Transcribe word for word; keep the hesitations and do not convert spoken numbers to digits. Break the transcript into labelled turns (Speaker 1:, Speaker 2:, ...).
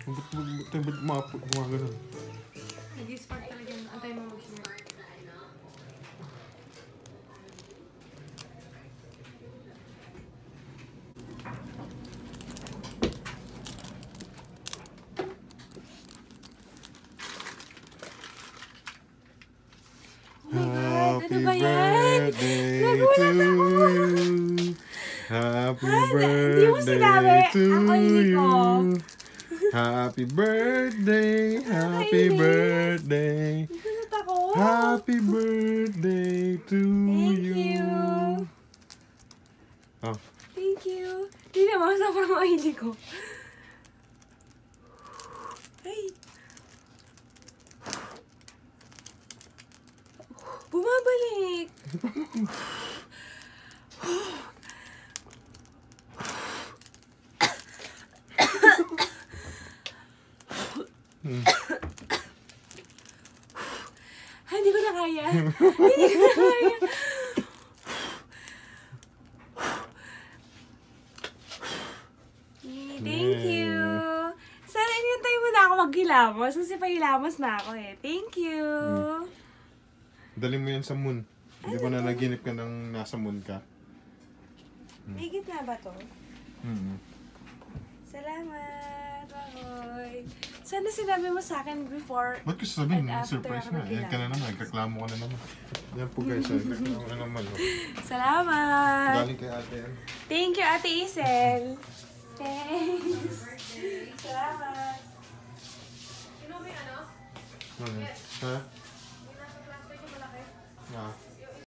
Speaker 1: Ba't ba't maapot mga ganun?
Speaker 2: Nag-spark talaga yun. Antay mo mag-spark.
Speaker 1: Happy birthday to you. Happy birthday to you. Happy birthday, happy birthday. Happy birthday to you. Oh.
Speaker 2: Thank you. Hindi naman, sobrang mahilig ko. Ay. Bumabalik.
Speaker 1: Hmm.
Speaker 2: Hindi ko na kaya. Hindi ko na kaya. Thank you. Sana inintay mo na ako maghilamos kasi pahilamos na ako eh. Thank you.
Speaker 1: Hmm. Dali mo yan sa moon. Hindi ba na naginip ka ng nasa moon ka?
Speaker 2: May gitna ba to?
Speaker 1: Hmm.
Speaker 2: Salamat, Makoy. Sana sinabi mo sa akin before.
Speaker 1: Ba't ko sabihin?
Speaker 2: and after
Speaker 1: Surprise
Speaker 2: ako
Speaker 1: na. Yan ka na naman. Nagreklamo ka na naman. Yan po guys. Nagreklamo na naman. Oh.
Speaker 2: Salamat.
Speaker 1: Galing kay ate yan.
Speaker 2: Thank you, Ate Isel. Thanks. Salamat. Sino may ano?
Speaker 1: Ano? Ha?
Speaker 2: Yung nasa plastic yung malaki?
Speaker 1: Ah.